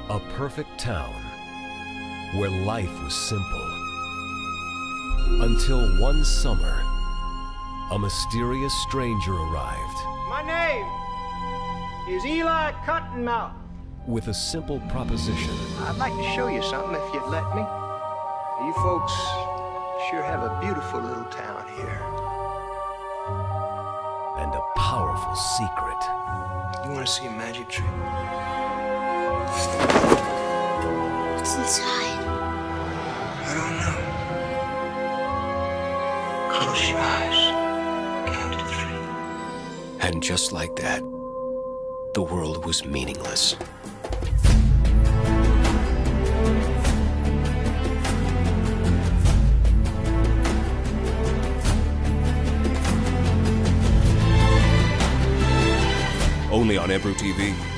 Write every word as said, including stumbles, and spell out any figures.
A perfect town where life was simple. Until one summer, a mysterious stranger arrived. My name is Eli Cottonmouth. With a simple proposition. I'd like to show you something if you'd let me. You folks sure have a beautiful little town here. And a powerful secret. You want to see a magic trick? What's inside? I don't know. Close your eyes. Count to three. And just like that, the world was meaningless. Only on Ebru T V.